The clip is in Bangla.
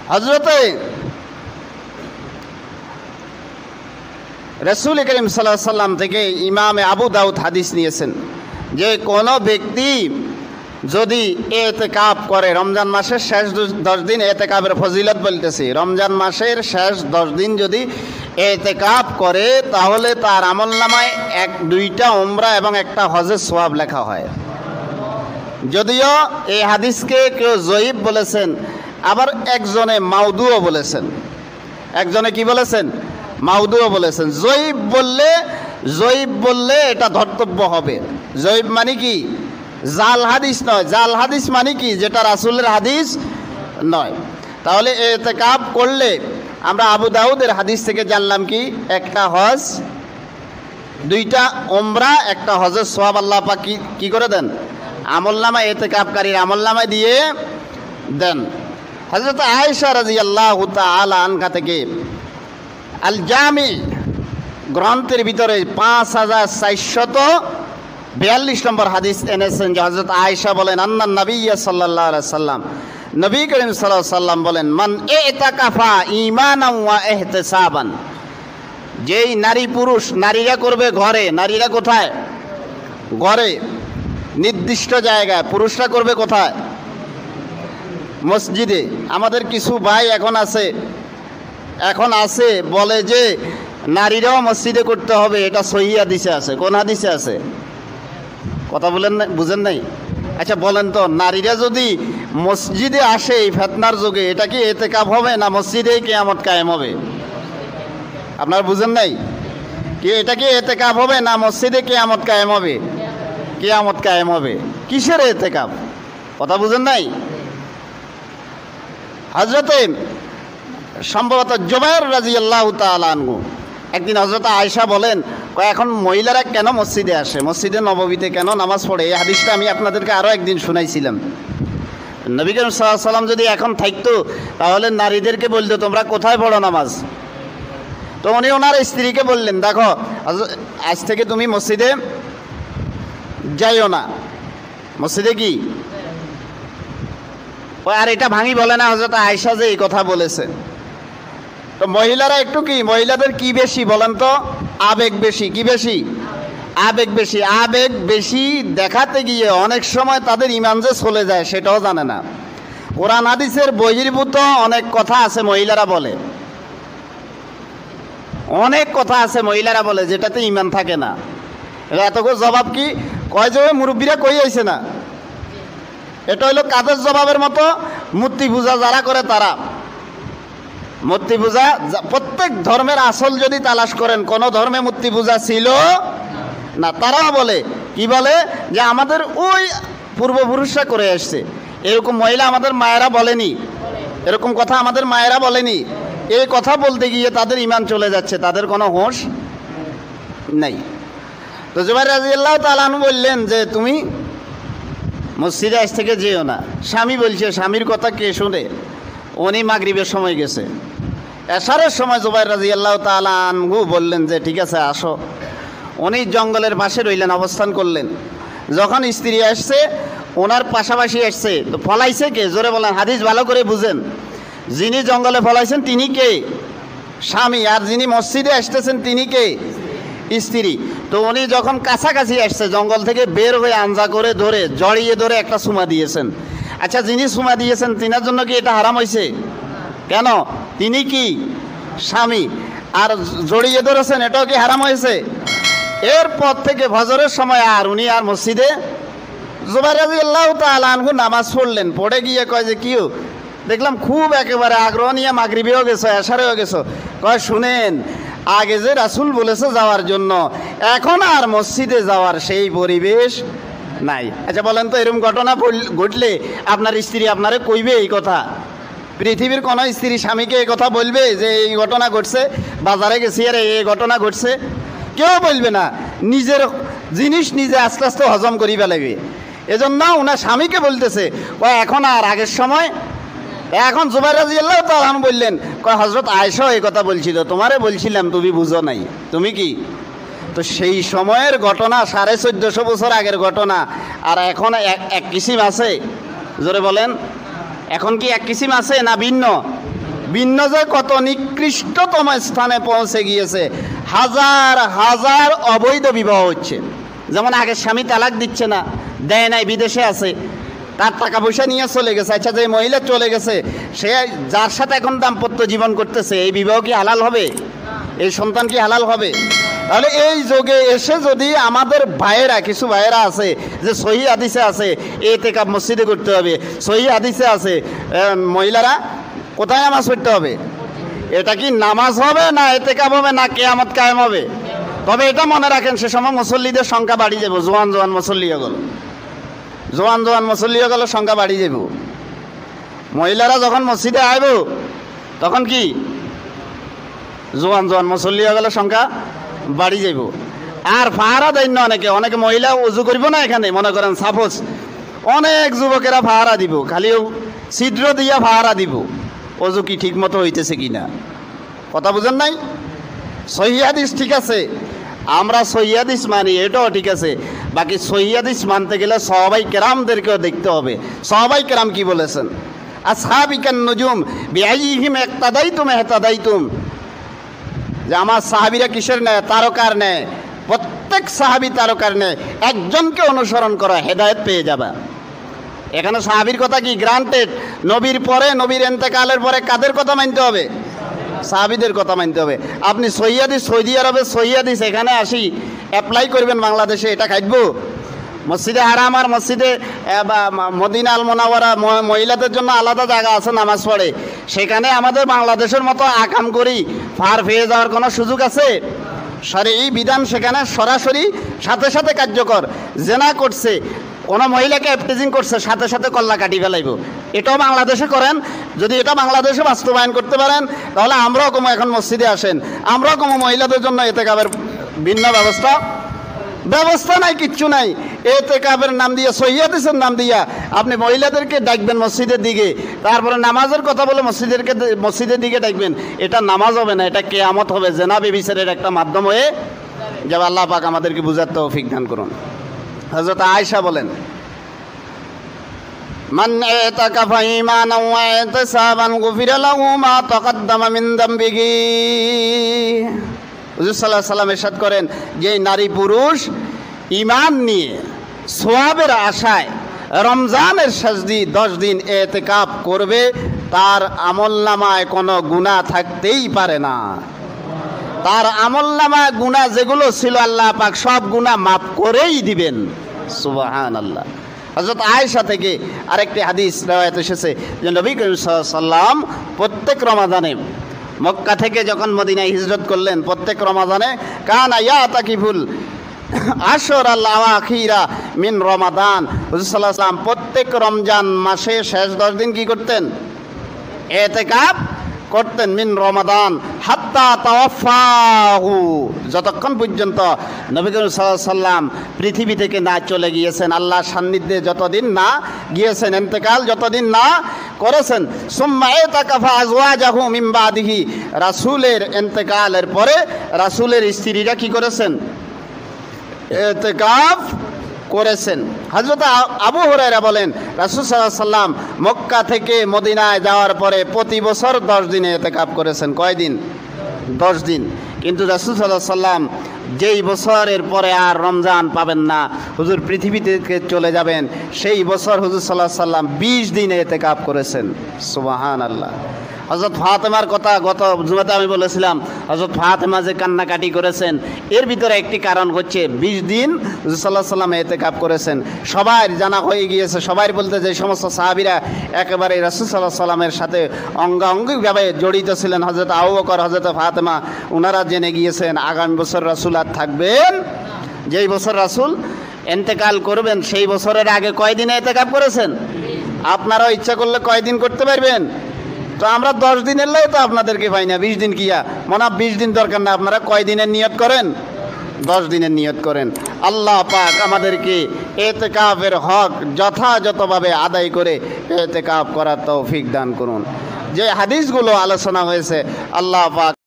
হযরতে রাসূল করিম সাল্লাল্লাহু আলাইহি ওয়াসাল্লাম থেকে ইমাম আবু দাউদ হাদিস নিয়েছেন যে কোনো ব্যক্তি যদি ইতিকাফ করে, রমজান মাসের শেষ 10 দিন ইতিকাফের ফজিলত বলতেছি, রমজান মাসের শেষ 10 দিন যদি ইতিকাফ করে তাহলে তার আমলনামায় 2টা উমরা এবং 1টা হজের সওয়াব লেখা হয়। যদিও এই হাদিসকে কেউ জয়ীফ বলেছেন, আবার একজনে মাউদুও বলেছেন। একজনে কি বলেছেন? মাউদুও বলেছেন। জয়ীফ বললে এটা ধর্তব্য হবে। জয়ীফ মানে কি? জাল হাদিস নয়। জাল হাদিস মানে কি? যেটা রাসূলের হাদিস নয়। তাহলে ইতিকাফ করলে আমরা আবু দাউদের হাদিস থেকে জানলাম কি 1টা হজ, 2টা উমরা, 1টা হজের সওয়াব আল্লাহ পাক কি করে দেন? আমলনামা, ইতিকাফকারীর আমলনামায় দিয়ে দেন। হযরত আয়েশা রাদিয়াল্লাহু তাআলা আনহা থেকে আল জামি গ্রন্থের ভিতরে 5442 নম্বর হাদিস এনেছেন যে হযরত আয়েশা বলেন আন্নান নবী সাল্লাল্লাহু আলাইহি ওয়াসাল্লাম, নবী করিম সাল্লাল্লাহু আলাইহি ওয়াসাল্লাম বলেন, মান ইতাকাফা ঈমানান ওয়া ইহতিসাবান, যেই নারী পুরুষ, নারীরা করবে ঘরে, নারীরা কোথায়? ঘরে, নির্দিষ্ট জায়গায়। পুরুষরা করবে কোথায়? মসজিদে। আমাদের কিছু ভাই এখন আছে বলে যে নারীরাও মসজিদে করতে হবে, এটা সহিহ হাদিসে আছে। কোন হাদিসে আছে? কথা বলেন না, বুঝেন নাই? আচ্ছা বলেন তো, নারীরা যদি মসজিদে আসে এই ফিতনার যুগে, এটা কি ইতিকাফ হবে না মসজিদেই কিয়ামত কায়েম হবে? আপনারা বুঝেন নাই কি? এটা কি ইতিকাফ হবে না মসজিদে কিয়ামত কায়েম হবে? কিয়ামত কায়েম হবে। কিসের ইতিকাফ? কথা বুঝেন নাই? হযরতে সম্ভবত জুবাইর রাদিয়াল্লাহু তাআলা আনহু একদিন হযরত আয়েশা বলেন, এখন মহিলারা কেন মসজিদে আসে, মসজিদে নববীতে কেন নামাজ পড়ে? এই হাদিসটা আমি আপনাদেরকে আরও একদিন শুনাইছিলাম। নবী করিম সাল্লাল্লাহু আলাইহি ওয়াসাল্লাম যদি এখন থাকতো তাহলে নারীদেরকে বলতো তোমরা কোথায় পড়ো নামাজ। তো উনি ওনার স্ত্রীকে বললেন, দেখো আজ থেকে তুমি মসজিদে যাইও না। মসজিদে কি? আর এটা ভাঙি বলে না হযরত আয়েশা যে এই কথা বলেছে। তো মহিলারা একটু কি, মহিলাদের কি বেশি বলেন তো? আবেগ বেশি। কি বেশি? আবেগ বেশি। আবেগ বেশি দেখাতে গিয়ে অনেক সময় তাদের ঈমান যে চলে যায় সেটাও জানে না। কোরআন হাদিসের বহির্ভূত অনেক কথা আছে মহিলারা বলে, অনেক কথা আছে মহিলারা বলে যেটাতে ঈমান থাকে না। এতগুলো জবাব কি কয় যে মুরব্বীরা কই আইছে না? এটা হইলো কাদের জবাবের মতো? মূর্তি পূজা যারা করে তারা। মূর্তি পূজা, প্রত্যেক ধর্মের আসল যদি তালাশ করেন কোন ধর্মে মূর্তি পূজা ছিল না। তারাও বলে, কি বলে? যে আমাদের ওই পূর্বপুরুষরা করে আসছে। এরকম মহিলা আমাদের মায়েরা বলেনি, এরকম কথা আমাদের মায়েরা বলেনি। এই কথা বলতে গিয়ে তাদের ঈমান চলে যাচ্ছে, তাদের কোনো হোশ নাই। তো জুবাইর রাদিয়াল্লাহু তাআলা আনহু বললেন যে তুমি মসজিদে আজ থেকে যেও না। স্বামী বলছে, স্বামীর কথা কে শুনে? উনি মাগরিবের সময় গেছে। এশারের সময় জুবাইর রাদিয়াল্লাহু তাআলা আনহু বললেন যে ঠিক আছে আসো। উনি জঙ্গলের পাশে রইলেন, অবস্থান করলেন। যখন স্ত্রী আসছে ওনার পাশাপাশি আসছে, তো ফলাইছে কে? জোরে বলেন, হাদিস ভালো করে বুঝেন। যিনি জঙ্গলে ফলাইছেন তিনি কে? স্বামী। আর যিনি মসজিদে আসতেছেন তিনি কে? স্ত্রী। তো উনি যখন কাছাকাছি আসছে, জঙ্গল থেকে বের হয়ে আঞ্জা করে ধরে জড়িয়ে ধরে একটা চুমা দিয়েছেন। আচ্ছা, যিনি চুমা দিয়েছেন তিনার জন্য কি এটা হারাম হয়েছে? কেন? তিনি কি? স্বামী। আর জড়িয়ে ধরেছেন, এটাও কি হারাম হয়েছে? এরপর থেকে ফজরের সময় আর উনি আর মসজিদে, জুবাইর রাদিয়াল্লাহু তাআলা আনহু নামাজ পড়লেন। পড়ে গিয়ে কয় যে কিও, দেখলাম খুব একেবারে আগ্রহ নিয়ে মাগরিবেও গেছো, এশারেও গেছো। কয় শুনেন, আগে যে রাসূল বলেছে যাওয়ার জন্য, এখন আর মসজিদে যাওয়ার সেই পরিবেশ নাই। আচ্ছা বলেন তো, এরকম ঘটনা ঘটলে আপনার স্ত্রী আপনারে কইবে এই কথা? পৃথিবীর কোনো স্ত্রী স্বামীকে এই কথা বলবে যে এই ঘটনা ঘটছে, বাজারে গেছি আর এই ঘটনা ঘটছে? কেউ বলবে না। নিজের জিনিস নিজে আস্তে আস্তে হজম করি ফেলাবে। এজন্য ওনার স্বামীকে বলতেছে এখন আর আগের সময়। এখন জুবাইর রাদিয়াল্লাহু তাআলা আনহু বললেন, হযরত আয়েশা এই কথা বলছিল, তোমারে বলছিলাম তুমি বুঝো নাই। তুমি কি? তো সেই সময়ের ঘটনা 1450 বছর আগের ঘটনা, আর এখন এক কিসিম আছে? জোরে বলেন, এখন কি এক কিসিম আছে না ভিন্ন? ভিন্ন যে কত নিকৃষ্টতম স্থানে পৌঁছে গিয়েছে। হাজার হাজার অবৈধ বিবাহ হচ্ছে। যেমন আগে স্বামী তালাক দিচ্ছে না, দেয় নাই, বিদেশে আছে, তার টাকা পয়সা নিয়ে চলে গেছে। আচ্ছা, যে মহিলা চলে গেছে, সে যার সাথে এখন দাম্পত্য জীবন করতেছে, এই বিবাহ কি হালাল হবে? এই সন্তান কি হালাল হবে? তাহলে এই যুগে এসে যদি আমাদের ভাইয়েরা, কিছু ভাইয়েরা আছে যে সহি হাদিসে আছে এতেকাব মসজিদে করতে হবে, সহি হাদিসে আছে মহিলারা কোথায় নামাজ পড়তে হবে, এটা কি নামাজ হবে না এতেকাব হবে না কিয়ামত কায়েম হবে? তবে এটা মনে রাখেন, সে সময় মুসল্লিদের সংখ্যা বাড়ি যাব, জোয়ান জোয়ান মুসল্লি হয়ে গেল, জোয়ান জোয়ান মুসল্লি হয়ে গেল, সংখ্যা বাড়ি যাব। মহিলারা যখন মসজিদে আইব তখন কি জোয়ান জোয়ান মুসল্লি হয়ে গেল, সংখ্যা বাড়ি যাব। আর ফাহারা দেন না অনেকে, অনেকে মহিলা উজু করব না, এখানে মনে করেন সাপোজ অনেক যুবকেরা ফাহারা দিব, খালিও ছিদ্র দিয়া ফাহারা দিব, অজু কি ঠিক মতো হইতেছে কিনা, কথা বুঝেন নাই? সহিহ হাদিস ঠিক আছে, আমরা সহিহ হাদিস মানি, এটাও ঠিক আছে। বাকি সহিহ হাদিস মানতে গেলে সাহাবায়ে কেরামদেরকেও দেখতে হবে। সাহাবায়ে কেরাম কি বলেছেন? আসহাবিকান নুজুম বিআইহিম ইক্তাদাইতুম ইহতাদাইতুম, যে আমার সাহাবীরা কিসের ন্যায়? তারকার ন্যায়। প্রত্যেক সাহাবী তারকার ন্যায়, একজনকে অনুসরণ করো, হেদায়েত পেয়ে যাবে। এখানে সাহাবীর কথা কি গ্রান্টেড, নবীর পরে, নবীর ইন্তেকালের পরে কাদের কথা মানতে হবে? সাহাবীদের কথা মানতে হবে। আপনি সহিহ হাদিস, সৌদি আরবে সহিহ হাদিস এখানে আসি অ্যাপ্লাই করবেন বাংলাদেশে, এটা খাইব? মসজিদে হারাম আর মসজিদে মদিনা আল মুনাওয়ারা মহিলাদের জন্য আলাদা জায়গা আছে নামাজ পড়ে, সেখানে আমাদের বাংলাদেশের মতো আকাম করি পার পেয়ে যাওয়ার কোনো সুযোগ আছে? শরঈ বিধান সেখানে সরাসরি সাথে সাথে কার্যকর। জেনা করছে, কোনো মহিলাকে এফটিজিং করছে, সাথে সাথে কল্লা কাটি ফেলাইব। এটাও বাংলাদেশে করেন। যদি এটা বাংলাদেশে বাস্তবায়ন করতে পারেন তাহলে আমরাও কমো, এখন মসজিদে আসেন, আমরাও কমো মহিলাদের জন্য এতেকাবের ভিন্ন ব্যবস্থা নাই, কিচ্ছু নাই। এতেকাবের নাম দিয়া, সহিহ হাদিসের নাম দিয়া আপনি মহিলাদেরকে ডাকবেন মসজিদের দিকে, তারপরে নামাজের কথা বলে মসজিদের দিকে ডাকবেন, এটা নামাজ হবে না, এটা কিয়ামত হবে, জেনা ব্যভিচারের একটা মাধ্যম হয়ে যাবে। আল্লাহ পাক আমাদেরকে বুঝার তৌফিক দান করুন। হযরত আয়েশা বলেন, মান ইতাকাফা ঈমানান ওয়া ইহতিসাবান গুফিরা লাহু মা তাকাদ্দামা মিন যামবিহি। হুজুর সাল্লাল্লাহু আলাইহি সাল্লাম ইরশাদ করেন যে নারী পুরুষ ঈমান নিয়ে সওয়াবের আশায় রমজানের শেষ 10 দিন ইতিকাফ করবে, তার আমলনামায় কোনো গুনাহ থাকতেই পারে না। তার আমলনামায় গুনাহ যেগুলো ছিল আল্লাহ পাক সব গুনাহ মাফ করেই দিবেন। সুবহানাল্লাহ। হযরত আয়েশা থেকে আরেকটি হাদিস রওয়ায়াত এসেছে যে নবী করিম সাল্লাল্লাহু আলাইহি সাল্লাম প্রত্যেক রমাদানে মক্কা থেকে যখন মদিনায় হিজরত করলেন, প্রত্যেক রমাদানে কানা ইয়াতাকিফুল আশর আল-আখিরা মিন রমাদান। হুজুর সাল্লাল্লাহু আলাইহি সাল্লাম প্রত্যেক রমজান মাসে শেষ 10 দিন কি করতেন? ইতিকাফ করতেন। মিন রমাদান হাত্তা তাওয়াফাহু, যতক্ষণ পর্যন্ত নবী করিম সাল্লাল্লাহু আলাইহি সাল্লাম পৃথিবী থেকে না চলে গিয়েছেন, আল্লাহর সান্নিধ্যে যতদিন না গিয়েছেন, ইন্তেকাল যতদিন না করেছেন। সুম্মা ইতাকাফা আজওয়াজাহু মিন বাদিহি, রাসূলের ইন্তেকালের পরে রাসূলের স্ত্রীরা কি করেছেন? ইতিকাফ করেছেন। হযরত আবু হুরায়রা বলেন রাসূল সাল্লাল্লাহু আলাইহি সাল্লাম মক্কা থেকে মদিনায় যাওয়ার পরে প্রতি বছর 10 দিনে ইতিকাফ করেছেন। কয় দিন? 10 দিন। কিন্তু রাসূল সাল্লাল্লাহু আলাইহি সাল্লাম যেই বছরের পরে আর রমজান পাবেন না, হুজুর পৃথিবী থেকে চলে যাবেন, সেই বছর হুজুর সাল্লাল্লাহু আলাইহি সাল্লাম 20 দিনে ইতিকাফ করেছেন। সুবহানাল্লাহ। হযরত ফাতেমার কথা গত জুমাতে আমি বলেছিলাম, হযরত ফাতেমা যে কান্নাকাটি করেছেন, এর ভিতরে একটি কারণ হচ্ছে 20 দিন রাসূলুল্লাহ সাল্লাল্লাহু আলাইহি ওয়াসাল্লাম ইতিকাফ করেছেন। সবাই জানা হয়ে গিয়েছে, সবাই বলতে যে সমস্ত সাহাবীরা একেবারে রাসূল সাল্লাল্লাহু আলাইহি ওয়াসাল্লামের সাথে অঙ্গাঙ্গিভাবে জড়িত ছিলেন, হযরত আবু বকর, হযরত ফাতেমা, ওনারা জেনে গিয়েছেন আগামী বছর রাসূল আর থাকবেন। যেই বছর রাসূল ইন্তেকাল করবেন সেই বছরের আগে কয় দিনে ইতিকাফ করেছেন? আপনারাও ইচ্ছা করলে কয় দিন করতে পারবেন? তো আমরা 10 দিনের লাই তো আপনাদেরকে পাই না, 20 দিন কিয়া মনে 20 দিন দরকার না, আপনারা কয় দিনের নিয়ত করেন? 10 দিনের নিয়ত করেন। আল্লাহ পাক আমাদেরকে ইতিকাফের হক যথাযথভাবে আদায় করে ইতিকাফ করার তৌফিক দান করুন। যে হাদিসগুলো আলোচনা হয়েছে আল্লাহ পাক